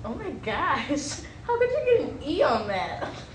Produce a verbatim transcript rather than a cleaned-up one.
Oh my gosh. How could you get an E on that?